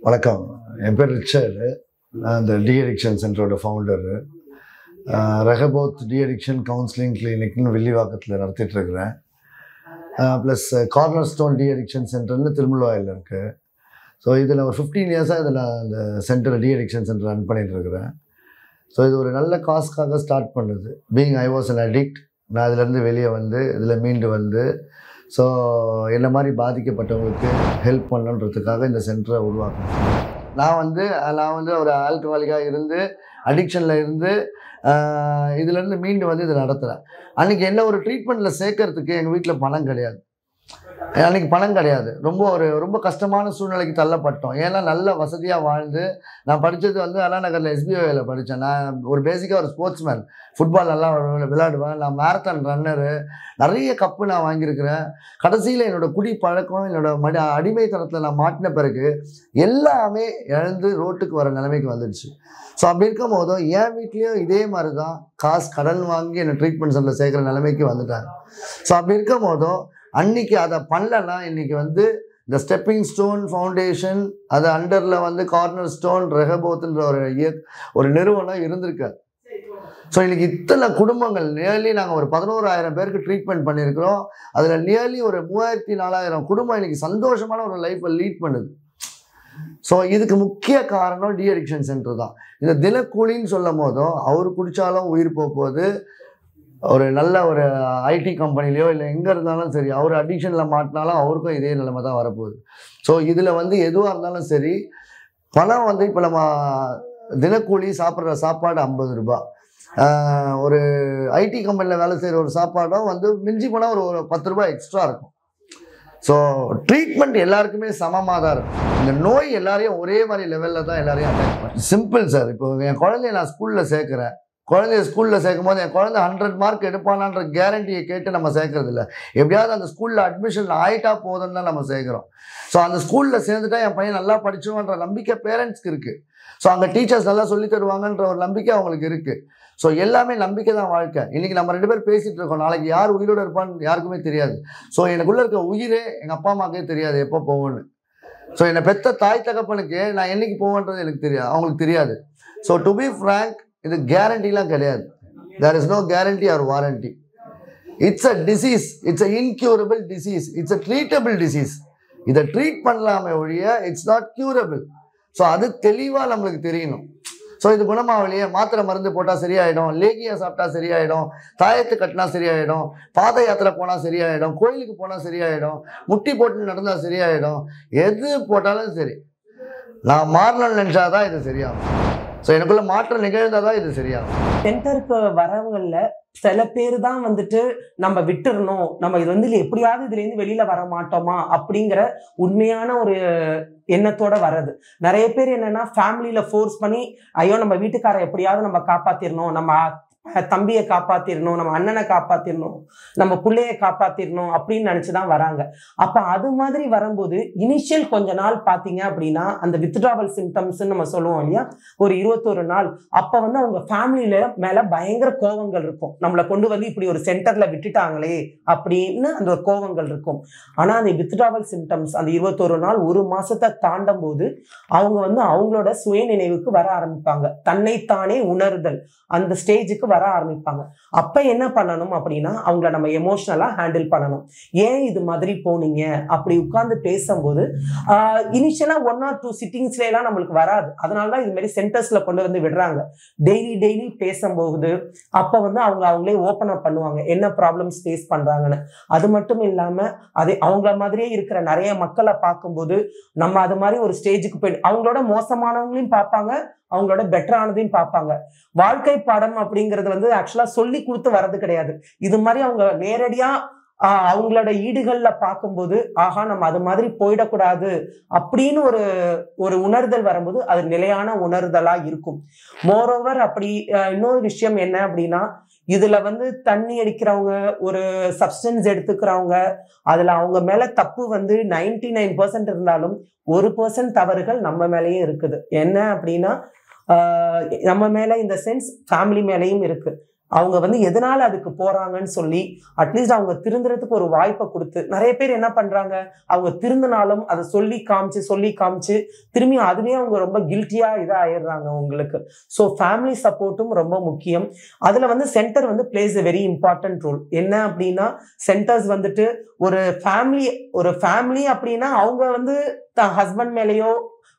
வணக்கம். என் பேர் ரிச்சர்டு. நான் இந்த டி அடிக்ஷன் சென்டரோட founder. Rehoboth de addiction counselling கிளினிக்னு வில்லிவாக்கத்தில் நடத்திட்டுருக்கிறேன். Plus corner stone de addiction சென்டர்னு திருமலவாயில் இருக்குது. ஸோ இதில் ஒரு 15 இயர்ஸாக இதில் அந்த centre de addiction centre run பண்ணிகிட்ருக்கிறேன். ஸோ இது ஒரு நல்ல காஸ்க்காக ஸ்டார்ட் பண்ணுது. Being I was an addict. நான் இதிலேருந்து வெளியே வந்து இதில் மீண்டு வந்து ஸோ என்ன மாதிரி பாதிக்கப்பட்டவங்களுக்கு ஹெல்ப் பண்ணணுன்றதுக்காக இந்த சென்டரை உருவாக்கணும். நான் வந்து ஒரு ஆல்கஹாலிக்காக இருந்து அடிக்ஷனில் இருந்து இதுலேருந்து மீண்டு வந்து இதை நடத்துகிறேன். அன்றைக்கி என்ன ஒரு ட்ரீட்மெண்ட்டில் சேர்க்கறதுக்கு எங்கள் வீட்டில் பணம் கிடையாது. அன்றைக்கி பணம் கிடையாது. ரொம்ப கஷ்டமான சூழ்நிலைக்கு தள்ளப்பட்டோம். ஏன்னா நல்ல வசதியாக வாழ்ந்து நான் படித்தது வந்து அண்ணா நகரில் SBOயில் படித்தேன். நான் ஒரு பேசிக்காக ஒரு ஸ்போர்ட்ஸ்மேன். ஃபுட்பால் நல்லா விளையாடுவேன். நான் மேரத்தான் ரன்னரு. நிறைய கப்பு நான் வாங்கியிருக்கிறேன். கடைசியில் என்னோடய குடி பழக்கம் என்னோடய அடிமைத்தனத்தில் நான் மாட்டின பிறகு எல்லாமே இழந்து ரோட்டுக்கு வர நிலைமைக்கு வந்துடுச்சு. ஸோ அப்படி இருக்கும் போதும் என் வீட்லேயும் இதே மாதிரி தான் காசு கடன் வாங்கி என்னை ட்ரீட்மெண்ட் சென்டரில் சேர்க்குற நிலைமைக்கு வந்துட்டாங்க. ஸோ அப்படி இருக்கும் போதும் அன்றைக்கி அதை பண்ணலைன்னா இன்றைக்கி வந்து இந்த ஸ்டெப்பிங் ஸ்டோன் ஃபவுண்டேஷன் அது அண்டரில் வந்து கார்னர் ஸ்டோன் ரெஹபோத்ன்ற ஒரு நிறுவனம் இருந்திருக்காது. ஸோ இன்றைக்கி இத்தனை குடும்பங்கள் நியர்லி நாங்கள் ஒரு 11,000 பேருக்கு ட்ரீட்மெண்ட் பண்ணியிருக்கிறோம். அதில் நியர்லி ஒரு 3,000-4,000 குடும்பம் இன்றைக்கி சந்தோஷமான ஒரு லைஃப்பை லீட் பண்ணுது. ஸோ இதுக்கு முக்கிய காரணம் டி அடிக்ஷன் சென்டர் தான். இந்த தினக்கூலின்னு சொல்லும் போதும் அவர் குடித்தாலும் உயிர் போகும்போது ஒரு நல்ல ஒரு ஐடி கம்பெனிலையோ இல்லை எங்கே இருந்தாலும் சரி அவர் அடிக்ஷனில் மாட்டினாலும் அவருக்கும் இதே நிலைமை தான் வரப்போகுது. ஸோ இதில் வந்து எதுவாக இருந்தாலும் சரி பணம் வந்து இப்போ நம்ம தினக்கூலி சாப்பிட்ற சாப்பாடு 50 ரூபா. ஒரு ஐடி கம்பெனியில் வேலை செய்கிற ஒரு சாப்பாடும் வந்து மிஞ்சி போனால் ஒரு 10 ரூபாய் எக்ஸ்ட்ரா இருக்கும். ஸோ ட்ரீட்மெண்ட் எல்லாருக்குமே சமமாக தான் இருக்கும். இந்த நோய் எல்லாரையும் ஒரே மாதிரி லெவலில் தான் எல்லாரையும் அட்டாக் பண்ணும். Simple sir. இப்போ என் குழந்தைய நான் ஸ்கூலில் சேர்க்குறேன். குழந்தைய ஸ்கூலில் சேர்க்கும் போது என் குழந்தை 100 மார்க் எடுப்பானான்ற கேரண்டியை கேட்டு நம்ம சேர்க்கறது இல்லை. எப்படியாவது அந்த ஸ்கூலில் அட்மிஷன் ஆகிட்டா போதுன்னு தான் நம்ம சேர்க்குறோம். ஸோ அந்த ஸ்கூலில் சேர்ந்துட்டா என் பையன் நல்லா படிச்சுடுவான்ற நம்பிக்கை பேரண்ட்ஸ்க்கு இருக்குது. ஸோ அங்கே டீச்சர்ஸ் நல்லா சொல்லி தருவாங்கன்ற ஒரு நம்பிக்கை அவங்களுக்கு இருக்குது. ஸோ எல்லாமே நம்பிக்கை தான் வாழ்க்கை. இன்றைக்கி நம்ம 2 பேர் பேசிகிட்டு இருக்கோம். நாளைக்கு யார் உயிரோடு இருப்பான்னு யாருக்குமே தெரியாது. ஸோ எனக்குள்ளே இருக்க உயிரே எங்கள் அப்பா அம்மாக்கே தெரியாது எப்போ போவோன்னு. ஸோ என்னை பெற்ற தாய் தகப்பனுக்கு நான் என்றைக்கு போவேன்றது எனக்கு தெரியாது, அவங்களுக்கு தெரியாது. ஸோ டு பி ஃப்ராங்க் இது கேரண்டிலாம் கிடையாது. There is no guarantee or warranty. It's a disease. It's a incurable disease. It's a treatable disease. இதை ட்ரீட் பண்ணலாமே ஒழிய இட்ஸ் நாட் க்யூரபிள். ஸோ அது தெளிவாக நம்மளுக்கு தெரியணும். ஸோ இது குணமாவலியே மாத்திரை மருந்து போட்டால் சரியாயிடும், லேகியை சாப்பிட்டா சரியாயிடும், தாயத்து கட்டினா சரியாயிடும், பாத யாத்திரை போனால் சரியாயிடும், கோயிலுக்கு போனால் சரியாயிடும், முட்டி போட்டு நடந்தால் சரியாயிடும். எது போட்டாலும் சரி நான் மாறணும்னு நினச்சாதான் இது சரியாகும். ஸோ எனக்குள்ள மாற்றம் நிகழ்ந்தாதான் இது சரியாகும். சென்டருக்கு வரவங்கள்ல சில பேர் தான் வந்துட்டு நம்ம விட்டுறணும், நம்ம இது வந்து எப்படியாவது இதுலேருந்து வெளியில வர மாட்டோமா அப்படிங்கிற உண்மையான ஒரு எண்ணத்தோட வர்றது. நிறைய பேர் என்னன்னா ஃபேமிலியில ஃபோர்ஸ் பண்ணி ஐயோ நம்ம வீட்டுக்காரை எப்படியாவது நம்ம காப்பாத்திரணும், நம்ம தம்பியை காப்பாத்திரணும், நம்ம அண்ணனை காப்பாத்திரணும், நம்ம பிள்ளைய காப்பாத்திரணும் அப்படின்னு நினைச்சுதான் வராங்க. அப்ப அது மாதிரி வரும்போது இனிஷியல் கொஞ்ச நாள் பாத்தீங்க அப்படின்னா அந்த வித்ட்ராவல் சிம்டம்ஸ் நம்ம சொல்லுவோம் இல்லையா, ஒரு 21 நாள் அப்ப வந்து அவங்க ஃபேமிலியில மேல பயங்கர கோவங்கள் இருக்கும். நம்மளை கொண்டு வந்து இப்படி ஒரு சென்டர்ல விட்டுட்டாங்களே அப்படின்னு அந்த ஒரு கோவங்கள் இருக்கும். ஆனா அந்த வித்ட்ராவல் சிம்டம்ஸ் அந்த 21 நாள் 1 மாசத்தை தாண்டும் போது அவங்க வந்து அவங்களோட சுய நினைவுக்கு வர ஆரம்பிப்பாங்க. தன்னைத்தானே உணர்தல் அந்த ஸ்டேஜுக்கு வர ஆரம்பிப்பாங்க. அப்ப என்ன பண்ணணும் அப்படின்னா அவங்கள நம்ம எமோஷனலா ஹேண்டில் பண்ணணும். ஏன் இது மாதிரி போனீங்க அப்படி உட்கார்ந்து பேசும்போது இனிஷியலா 1 or 2 சிட்டிங்ஸ்ல எல்லாம் நம்மளுக்கு வராது. அதனாலதான் இது மாதிரி சென்டர்ஸ்ல கொண்டு வந்து விடுறாங்க. டெய்லி பேசும்போது அப்ப வந்து அவங்களே ஓப்பன் அப் பண்ணுவாங்க என்ன ப்ராப்ளம்ஸ் ஃபேஸ் பண்றாங்கன்னு. அது மட்டும் இல்லாம அதே அவங்கள மாதிரியே இருக்கிற நிறைய மக்களை பார்க்கும்போது நம்ம அது மாதிரி ஒரு ஸ்டேஜுக்கு போய் அவங்களோட மோசமானவங்களையும் பார்ப்பாங்க, அவங்களோட பெட்டரானதையும் பார்ப்பாங்க. வாழ்க்கை பாடம் அப்படிங்கிறது வந்து ஆக்சுவலா சொல்லி கொடுத்து வர்றது கிடையாது. இது மாதிரி அவங்க நேரடியா அவங்களோட ஈடுகள்ல பார்க்கும்போது ஆஹா நம்ம அது மாதிரி போயிடக்கூடாது அப்படின்னு ஒரு உணர்தல் வரும்போது அது நிலையான உணர்தலா இருக்கும். மோரோவர் அப்படி இன்னொரு விஷயம் என்ன அப்படின்னா இதுல வந்து தண்ணி அடிக்கிறவங்க ஒரு சப்ஸ்டன்ஸ் எடுத்துக்கிறவங்க அதுல அவங்க மேல தப்பு வந்து 99% இருந்தாலும் 1% தவறுகள் நம்ம மேலேயும் இருக்குது. என்ன அப்படின்னா நம்ம மேல இந்த சென்ஸ் ஃபேமிலி மேலேயும் இருக்கு. அவங்க வந்து எதனால அதுக்கு போறாங்கன்னு சொல்லி அட்லீஸ்ட் அவங்க திருந்துறதுக்கு ஒரு வாய்ப்பை கொடுத்து, நிறைய பேர் என்ன பண்றாங்க, அவங்க திருந்தினாலும் அதை சொல்லி காமிச்சு திரும்பி அதுவே அவங்க ரொம்ப கில்ட்டியா இதா ஆயிடுறாங்க உங்களுக்கு. ஸோ ஃபேமிலி சப்போர்ட்டும் ரொம்ப முக்கியம். அதுல வந்து சென்டர் வந்து plays a very important role. என்ன அப்படின்னா சென்டர்ஸ் வந்துட்டு ஒரு ஃபேமிலி அப்படின்னா அவங்க வந்து ஹஸ்பண்ட் மேலேயோ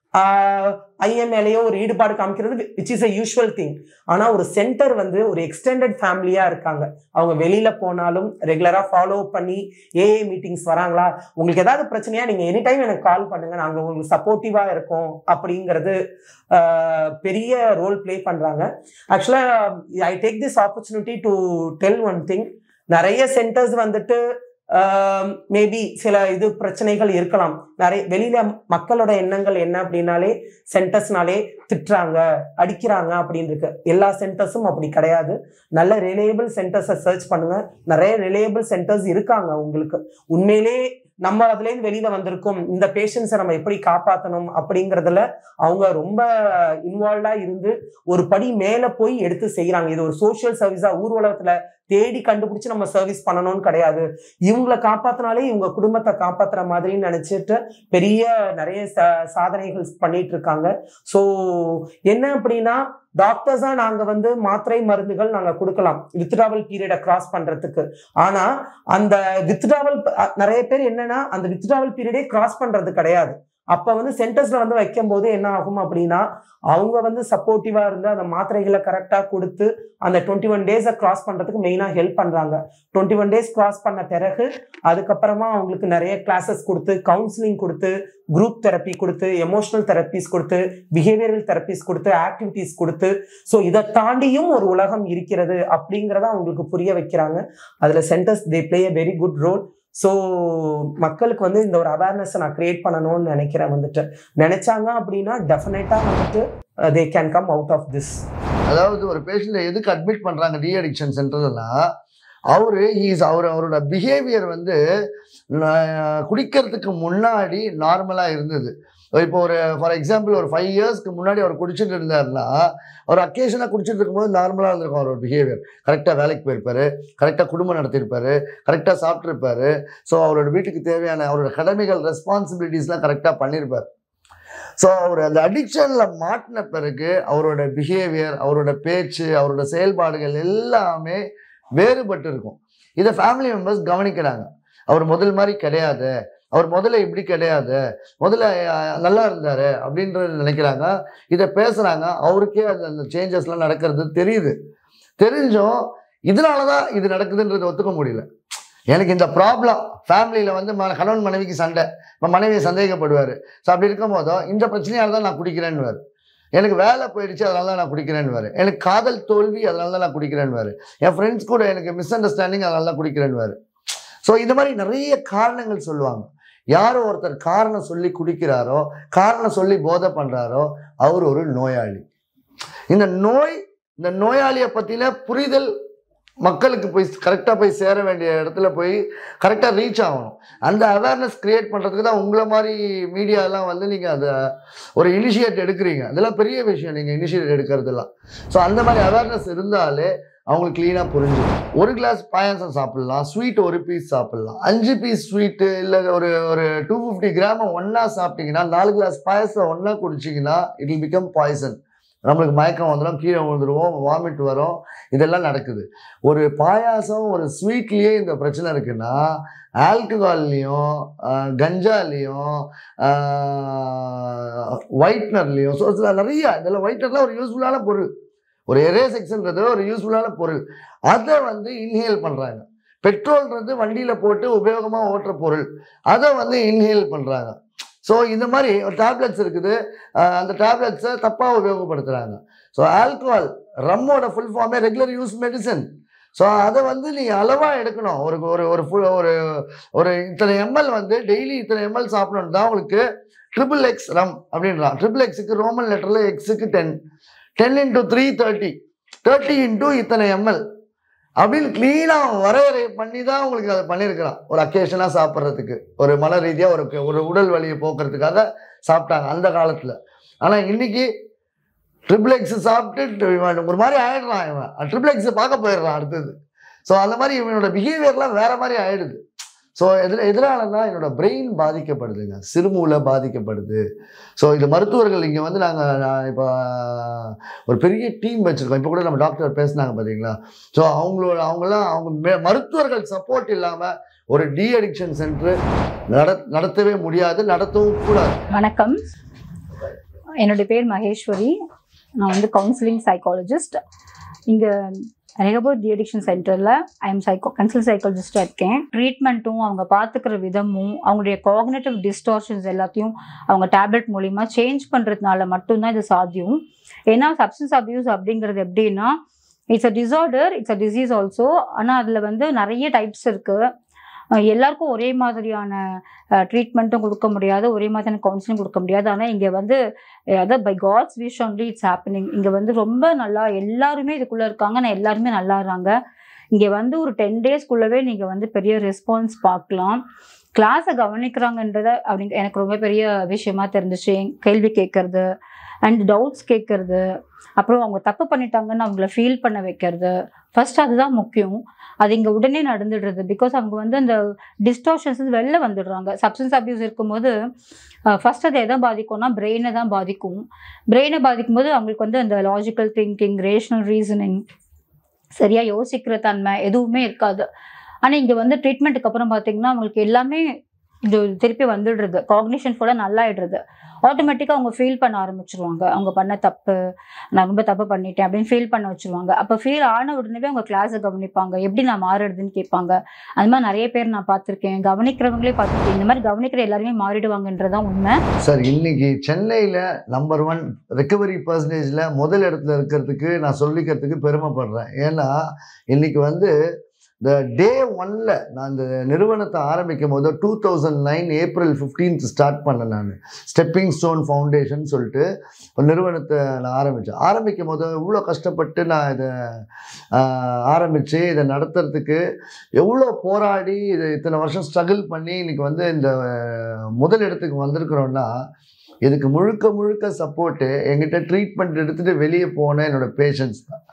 ஐஎம் மேலேயோ ஒரு ஈடுபாடு காமிக்கிறது which is a usual thing. ஆனா ஒரு சென்டர் வந்து ஒரு எக்ஸ்டெண்டட் ஃபேமிலியா இருக்காங்க. அவங்க வெளியில போனாலும் ரெகுலரா ஃபாலோ பண்ணி ஏஏ மீட்டிங்ஸ் வராங்களா, உங்களுக்கு ஏதாவது பிரச்சனையா நீங்க எனி டைம் எனக்கு கால் பண்ணுங்க, நாங்க உங்களுக்கு சப்போர்ட்டிவா இருக்கோம் அப்படிங்கிறது பெரிய ரோல் பிளே பண்றாங்க. Actually I take this opportunity to tell one thing. நிறைய சென்டர்ஸ் வந்துட்டு மேபி சில பிரச்சனைகள் இருக்கலாம். நிறைய வெளியில மக்களோட எண்ணங்கள் என்ன அப்படின்னாலே சென்டர்ஸ்னாலே திட்டுறாங்க, அடிக்கிறாங்க அப்படின்னு இருக்கு. எல்லா சென்டர்ஸும் அப்படி கிடையாது. நல்ல ரிலையபிள் சென்டர்ஸை சர்ச் பண்ணுங்க. நிறைய ரிலையபிள் சென்டர்ஸ் இருக்காங்க உங்களுக்கு. உண்மையிலே நம்ம அதுல இருந்து வெளியில வந்திருக்கோம், இந்த பேஷண்ட்ஸை நம்ம எப்படி காப்பாற்றணும் அப்படிங்கறதுல அவங்க ரொம்ப இன்வால்வ்டா இருந்து ஒரு படி மேல போய் எடுத்து செய்யறாங்க. இது ஒரு சோசியல் சர்வீஸா ஊர் உலகத்துல தேடி கண்டுபிடிச்சு நம்ம சர்வீஸ் பண்ணணும்னு கிடையாது. இவங்களை காப்பாத்தினாலே இவங்க குடும்பத்தை காப்பாத்துற மாதிரி நினைச்சிட்டு பெரிய நிறைய சாதனைகள் பண்ணிட்டு இருக்காங்க. ஸோ என்ன அப்படின்னா டாக்டர்ஸா நாங்க வந்து மாத்திரை மருந்துகள் நாங்க கொடுக்கலாம் வித்ட்ராவல் பீரியடை கிராஸ் பண்றதுக்கு. ஆனா அந்த வித்ட்ராவல் நிறைய பேர் என்னன்னா அந்த வித்ட்ராவல் பீரியடே கிராஸ் பண்றது கிடையாது. அப்ப வந்து சென்டர்ஸ்ல வந்து வைக்கும் போது என்ன ஆகும் அப்படின்னா அவங்க வந்து சப்போர்ட்டிவா இருந்து அந்த மாத்திரைகளை கரெக்டா கொடுத்து அந்த 21 டேஸை கிராஸ் பண்றதுக்கு மெயினா ஹெல்ப் பண்றாங்க. 21 டேஸ் கிராஸ் பண்ண பிறகு அதுக்கப்புறமா அவங்களுக்கு நிறைய கிளாஸஸ் கொடுத்து, கவுன்சிலிங் கொடுத்து, குரூப் தெரப்பி கொடுத்து, எமோஷனல் தெரப்பிஸ் கொடுத்து, பிஹேவியரல் தெரப்பிஸ் கொடுத்து, ஆக்டிவிட்டிஸ் கொடுத்து, ஸோ இதை தாண்டியும் ஒரு உலகம் இருக்கிறது அப்படிங்கிறத அவங்களுக்கு புரிய வைக்கிறாங்க. அதுல centres they play a very good role. So மக்களுக்கு வந்து இந்த ஒரு அவேர்னஸை நான் கிரியேட் பண்ணணும்னு நினைக்கிறேன். வந்துட்டு நினைச்சாங்க அப்படின்னா டெஃபினட்டா வந்துட்டு they can come out of this. அதாவது ஒரு பேஷண்ட்டை எதுக்கு அட்மிட் பண்ணுறாங்க டி அடிக்ஷன் சென்டர்னா அவரோட பிஹேவியர் வந்து குடிக்கிறதுக்கு முன்னாடி நார்மலாக இருந்தது. இப்போ ஒரு ஃபார் எக்ஸாம்பிள் ஒரு 5 இயர்ஸ்க்கு முன்னாடி அவர் குடிச்சிட்டு இருந்தாருன்னா அவர் அக்கேஷனாக குடிச்சிட்டு இருக்கும்போது நார்மலாக இருந்திருக்கும் அவரோட பிஹேவியர். கரெக்டாக வேலைக்கு போயிருப்பாரு, கரெக்டாக குடும்பம் நடத்தியிருப்பாரு, கரெக்டாக சாப்பிட்ருப்பாரு. ஸோ அவரோட வீட்டுக்கு தேவையான அவரோட கடமைகள் ரெஸ்பான்சிபிலிட்டிஸ்லாம் கரெக்டாக பண்ணியிருப்பார். ஸோ அவர் அந்த அடிக்ஷனில் மாட்டின பிறகு அவரோட பிஹேவியர், அவரோட பேச்சு, அவரோட செயல்பாடுகள் எல்லாமே வேறுபட்டு இருக்கும். இதை ஃபேமிலி மெம்பர்ஸ் கவனிக்கிறாங்க. அவர் முதல் மாதிரி கிடையாது, அவர் முதல்ல இப்படி கிடையாது, முதல்ல நல்லா இருந்தார் அப்படின்றது நினைக்கிறாங்க. இதை பேசுகிறாங்க. அவருக்கே அந்த சேஞ்சஸ்லாம் நடக்கிறது தெரியுது. தெரிஞ்சும் இதனால தான் இது நடக்குதுன்றது ஒத்துக்க முடியல. எனக்கு இந்த ப்ராப்ளம் ஃபேமிலியில் வந்து கணவன் மனைவிக்கு சண்டை, இப்போ மனைவியை சந்தேகப்படுவார். ஸோ அப்படி இருக்கும் போதும் இந்த பிரச்சனையால் தான் நான் குடிக்கிறேன்னு, எனக்கு வேலை போயிடுச்சு அதனால தான் நான் குடிக்கிறேன்னு, எனக்கு காதல் தோல்வி அதனால தான் நான் குடிக்கிறேன்னு, என் ஃப்ரெண்ட்ஸ் கூட எனக்கு மிஸ் அண்டர்ஸ்டாண்டிங் அதனால தான் குடிக்கிறேன்னு. ஸோ இந்த மாதிரி நிறைய காரணங்கள் சொல்லுவாங்க. யாரோ ஒருத்தர் காரணம் சொல்லி குடிக்கிறாரோ, காரணம் சொல்லி போதை பண்ணுறாரோ, அவர் ஒரு நோயாளி. இந்த நோயாளியை பற்றின புரிதல் மக்களுக்கு போய் கரெக்டாக போய் சேர வேண்டிய இடத்துல போய் கரெக்டாக ரீச் ஆகணும். அந்த அவேர்னஸ் க்ரியேட் பண்ணுறதுக்கு தான் உங்களை மாதிரி மீடியாலாம் வந்து நீங்கள் அதை ஒரு இனிஷியேட் எடுக்கிறீங்க. அதெல்லாம் பெரிய விஷயம், நீங்கள் இனிஷியேட் எடுக்கிறதுலாம். ஸோ அந்த மாதிரி அவேர்னஸ் இருந்தாலே அவங்களுக்கு க்ளீனாக புரிஞ்சிடும். ஒரு கிளாஸ் பாயாசம் சாப்பிட்லாம், ஸ்வீட் ஒரு பீஸ் சாப்பிட்லாம், 5 பீஸ் ஸ்வீட்டு இல்லை ஒரு 250 கிராம் ஒன்றா சாப்பிட்டீங்கன்னா, 4 கிளாஸ் பாயாசம் ஒன்றா குடிச்சிங்கன்னா இட் வில் பிகம் பாய்சன். நம்மளுக்கு மயக்கம் வந்துடும், கீழே விழுந்துருவோம், வாமிட் வரும், இதெல்லாம் நடக்குது. ஒரு பாயாசம் ஒரு ஸ்வீட்லேயே இந்த பிரச்சனை இருக்குன்னா, ஆல்கஹால்லையும் கஞ்சாலையும் ஒயிட்னர்லையும் நிறைய இதெல்லாம் ஒயிட்னர்லாம் ஒரு யூஸ்ஃபுல்லான பொருள், ஒரு எரேசெக்ஸ்ன்றது ஒரு யூஸ்ஃபுல்லான பொருள். அதை வந்து இன்ஹேல் பண்ணுறாங்க. பெட்ரோல்ன்றது வண்டியில் போட்டு உபயோகமாக ஓட்டுற பொருள், அதை வந்து இன்ஹேல் பண்ணுறாங்க. ஸோ இந்த மாதிரி ஒரு டேப்லெட்ஸ் இருக்குது, அந்த டேப்லெட்ஸை தப்பாக உபயோகப்படுத்துகிறாங்க. ஸோ ஆல்கஹால், ரம்மோட ஃபுல் ஃபார்மே ரெகுலர் யூஸ் மெடிசன். ஸோ அதை வந்து நீங்கள் அளவாக எடுக்கணும். ஒரு இத்தனை எம்எல் வந்து டெய்லி இத்தனை எம்எல் சாப்பிடணும் தான் உங்களுக்கு XXX ரம் அப்படின்றான். XXXக்கு ரோமன் லெட்டரில் எக்ஸுக்கு 10 into 3 30 30 into இத்தனை எம்எல் அப்படின்னு க்ளீனாக வரையறை பண்ணி தான் உங்களுக்கு அதை பண்ணியிருக்கிறான். ஒரு அக்கேஷனாக சாப்பிட்றதுக்கு, ஒரு மன ரீதியாக ஒரு உடல் வலியை போக்குறதுக்காக சாப்பிட்டாங்க அந்த காலத்தில். ஆனால் இன்னைக்கு XXX சாப்பிட்டு ஒரு மாதிரி ஆயிடுறான், இவன் XXX பார்க்க போயிடுறான் அடுத்தது. ஸோ அந்த மாதிரி இவனோட பிஹேவியர்லாம் வேற மாதிரி ஆயிடுது. ஸோ எதனாலன்னா என்னோட பிரெயின் பாதிக்கப்படுதுங்க, சிறுமூளை பாதிக்கப்படுது. ஸோ இது மருத்துவர்கள் இங்கே வந்து நான் இப்போ ஒரு பெரிய டீம் வச்சுருக்கோம். இப்போ கூட நம்ம டாக்டர் பேசினாங்க பார்த்தீங்களா. ஸோ அவங்க மருத்துவர்கள் சப்போர்ட் இல்லாமல் ஒரு டி அடிக்ஷன் சென்டர் நடத்தவே முடியாது, நடத்தவும் கூடாது. வணக்கம், என்னுடைய பேர் மகேஸ்வரி. நான் வந்து கவுன்சிலிங் சைக்காலஜிஸ்ட். இங்கே ரெகபோத் டி அடிக்ஷன் சென்டரில் கன்சல்ட் சைக்காலஜிஸ்டாக இருக்கேன். ட்ரீட்மெண்ட்டும் அவங்க பார்த்துக்கிற விதமும் அவங்களுடைய காக்னிட்டிவ் டிஸ்டார்ஷன்ஸ் எல்லாத்தையும் அவங்க டேப்லெட் மூலிமா சேஞ்ச் பண்ணுறதுனால மட்டும்தான் இது சாத்தியம். ஏன்னா சப்ஸ்டன்ஸ் அப்யூஸ் அப்படிங்கிறது எப்படின்னா it's a disorder, it's a disease also. ஆனால் அதில் வந்து நிறைய டைப்ஸ் இருக்குது. எல்லாருக்கும் ஒரே மாதிரியான ட்ரீட்மெண்ட்டும் கொடுக்க முடியாது, ஒரே மாதிரியான கவுன்சிலிங் கொடுக்க முடியாது. ஆனால் இங்கே வந்து அதாவது by God's wish only it's happening. இங்கே வந்து ரொம்ப நல்லா எல்லாருமே இதுக்குள்ளே இருக்காங்க, நான் எல்லாருமே நல்லாடுறாங்க. இங்கே வந்து ஒரு 10 டேஸ்க்குள்ளவே நீங்கள் வந்து பெரிய ரெஸ்பான்ஸ் பார்க்கலாம். கிளாஸை கவனிக்கிறாங்கன்றத எனக்கு ரொம்ப பெரிய விஷயமா தெரிஞ்சிச்சு. கேள்வி கேட்கறது அண்ட் டவுட்ஸ் கேட்கறது, அப்புறம் அவங்க தப்பு பண்ணிட்டாங்கன்னு அவங்கள ஃபீல் பண்ண வைக்கிறது, ஃபர்ஸ்ட் அதுதான் முக்கியம். அது இங்கே உடனே நடந்துடுறது. பிகாஸ் அவங்க வந்து அந்த டிஸ்டார்ஷன்ஸ் வெளில வந்துடுறாங்க. சப்ஸ்டன்ஸ் அப்யூஸ் இருக்கும்போது ஃபர்ஸ்ட் அது எதை பாதிக்கும்னா பிரெயினை தான் பாதிக்கும். பிரெயினை பாதிக்கும் போது அவங்களுக்கு வந்து அந்த லாஜிக்கல் திங்கிங், ரேஷனல் ரீசனிங், சரியாக யோசிக்கிற தன்மை எதுவுமே இருக்காது. ஆனால் இங்கே வந்து ட்ரீட்மெண்ட்டுக்கு அப்புறம் பார்த்தீங்கன்னா அவங்களுக்கு எல்லாமே இது திருப்பி வந்துடுறது, காக்னிஷன் ஃபுல்லாக நல்லாயிடுறது. ஆட்டோமேட்டிக்காக அவங்க ஃபீல் பண்ண ஆரம்பிச்சிருவாங்க, அவங்க பண்ண தப்பு, நான் ரொம்ப தப்பு பண்ணிட்டேன் அப்படின்னு ஃபீல் பண்ண வச்சுருவாங்க. அப்போ ஃபீல் ஆன உடனே அவங்க கிளாஸை கவனிப்பாங்க, எப்படி நான் மாறுறதுன்னு கேட்பாங்க. அது மாதிரி நிறைய பேர் நான் பார்த்துருக்கேன், கவனிக்கிறவங்களே பார்த்துருக்கேன். இந்த மாதிரி கவனிக்கிற எல்லாருமே மாறிடுவாங்கன்றதான் உண்மை. சார், இன்னைக்கு சென்னையில் நம்பர் 1 ரெக்கவரி பர்சன்டேஜில் முதல் இடத்துல இருக்கிறதுக்கு நான் சொல்லிக்கிறதுக்கு பெருமைப்படுறேன். ஏன்னா இன்னைக்கு வந்து இந்த டே 1ல் நான் இந்த நிறுவனத்தை ஆரம்பிக்கும் போது 2009 ஏப்ரல் 15 ஸ்டார்ட் பண்ணேன். நான் ஸ்டெப்பிங் ஸ்டோன் ஃபவுண்டேஷன் சொல்லிட்டு ஒரு நிறுவனத்தை நான் ஆரம்பிக்கும் போது இவ்வளோ கஷ்டப்பட்டு நான் இதை ஆரம்பித்து இதை நடத்துறதுக்கு எவ்வளோ போராடி இதை இத்தனை வருஷம் ஸ்ட்ரகிள் பண்ணி இன்றைக்கி வந்து இந்த முதல் இடத்துக்கு வந்திருக்கிறோன்னா இதுக்கு முழுக்க முழுக்க சப்போர்ட்டு என்கிட்ட ட்ரீட்மெண்ட் எடுத்துகிட்டு வெளியே போன என்னோடய பேஷண்ட்ஸ் தான்.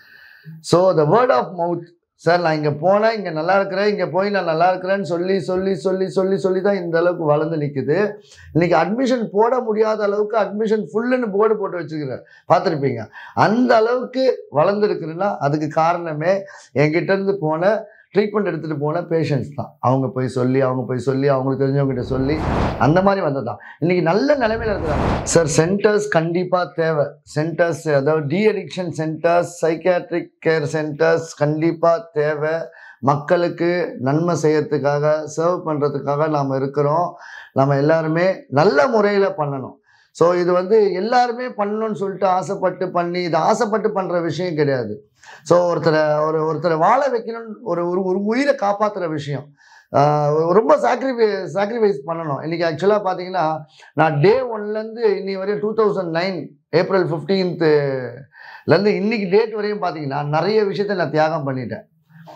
So the word of mouth, sir நான் இங்கே போனேன், இங்கே நல்லா இருக்கிறேன், இங்கே போய் நான் நல்லா இருக்கிறேன்னு சொல்லி சொல்லி சொல்லி சொல்லி சொல்லி தான் இந்த அளவுக்கு வளர்ந்து நிற்குது. இன்றைக்கி அட்மிஷன் போட முடியாத அளவுக்கு அட்மிஷன் ஃபுல்லுன்னு போர்டு போட்டு வச்சுக்கிறேன், பார்த்துருப்பீங்க. அந்த அளவுக்கு வளர்ந்துருக்குதுன்னா அதுக்கு காரணமே என்கிட்டேருந்து போன ட்ரீட்மெண்ட் எடுத்துகிட்டு போன பேஷண்ட்ஸ் தான். அவங்க போய் சொல்லி அவங்களுக்கு தெரிஞ்சவங்ககிட்ட சொல்லி அந்த மாதிரி வந்தது தான் இன்றைக்கி நல்ல நிலைமையில் இருக்கிறாங்க. சார், சென்டர்ஸ் கண்டிப்பாக தேவை. சென்டர்ஸ், அதாவது de addiction centres, psychiatric care centres கண்டிப்பாக தேவை. மக்களுக்கு நன்மை செய்யறதுக்காக, சர்வ் பண்ணுறதுக்காக நாம் இருக்கிறோம். நம்ம எல்லாருமே நல்ல முறையில் பண்ணணும். ஸோ இது வந்து எல்லாருமே பண்ணணும்னு சொல்லிட்டு ஆசைப்பட்டு பண்ணி, இது ஆசைப்பட்டு பண்ணுற விஷயம் கிடையாது. ஸோ ஒருத்தரை வாழ வைக்கணும்னு ஒரு உயிரை காப்பாற்றுற விஷயம். ரொம்ப சாக்ரிஃபைஸ் பண்ணணும். இன்றைக்கி ஆக்சுவலாக பார்த்தீங்கன்னா நான் டே 1லேருந்து இன்னி வரையும் 2009 ஏப்ரல் 15லேருந்து இன்னைக்கு டேட் வரையும் பார்த்தீங்கன்னா நிறைய விஷயத்தை நான் தியாகம் பண்ணிட்டேன்.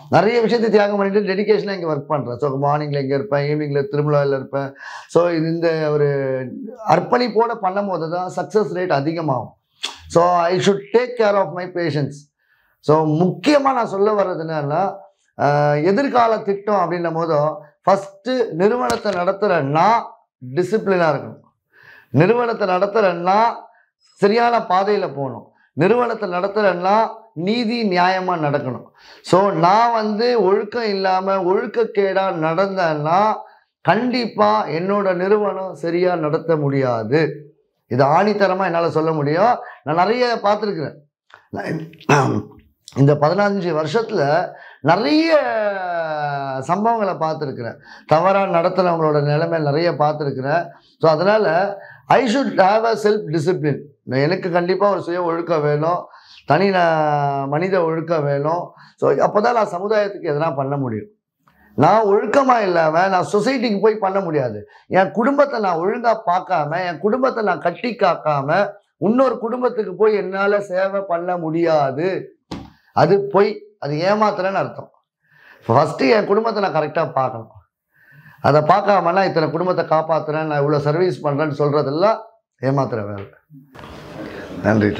டெடிக்கேஷனாக இங்கே ஒர்க் பண்ணுறேன். ஸோ மார்னிங்கில் இங்கே இருப்பேன், ஈவினிங்கில் திருமலாவில் இருப்பேன். ஸோ இந்த ஒரு அர்ப்பணிப்போடு பண்ணும் போது தான் சக்ஸஸ் ரேட் அதிகமாகும். So I should take care of my patients. So முக்கியமாக நான் சொல்ல வர்றது என்னன்னா, எதிர்கால திட்டம் அப்படின்னும் போதும் ஃபஸ்ட்டு நிறுவனத்தை நடத்துகிறேன்னா டிசிப்ளினாக இருக்கணும். நிறுவனத்தை நடத்துகிறேன்னா சரியான பாதையில் போகணும். நிறுவனத்தை நடத்துகிறேன்னா நீதி நியாயமாக நடக்கணும். ஸோ நான் வந்து ஒழுக்கம் இல்லாமல் ஒழுக்கக்கேடாக நடந்தேன்னா கண்டிப்பாக என்னோட நிறுவனம் சரியாக நடத்த முடியாது. இது ஆணித்தரமாக என்னால் சொல்ல முடியும். நான் நிறைய பார்த்துருக்குறேன். இந்த 15 வருஷத்தில் நிறைய சம்பவங்களை பார்த்துருக்குறேன். தவறாக நடத்துகிறவங்களோட நிலைமை நிறைய பார்த்துருக்குறேன். ஸோ அதனால் I should have a self discipline. எனக்கு கண்டிப்பாக ஒரு சுய ஒழுக்கம் வேணும், தனி மனித ஒழுக்கம் வேணும். ஸோ அப்போ தான் நான் சமுதாயத்துக்கு எதனா பண்ண முடியும். நான் ஒழுக்கமாக இல்லாமல் நான் சொசைட்டிக்கு போய் பண்ண முடியாது. என் குடும்பத்தை நான் ஒழுங்காக பார்க்காம, என் குடும்பத்தை நான் கட்டி காக்காம இன்னொரு குடும்பத்துக்கு போய் என்னால் சேவை பண்ண முடியாது. அது போய் அது ஏமாத்துறேன்னு அர்த்தம். ஃபஸ்ட்டு என் குடும்பத்தை நான் கரெக்டாக பார்க்கணும். அதை பார்க்காமலாம் இத்தனை குடும்பத்தை காப்பாற்றுறேன், நான் இவ்வளோ சர்வீஸ் பண்ணுறேன்னு சொல்கிறதெல்லாம் ஏமாத்துற வேலை. நன்றி.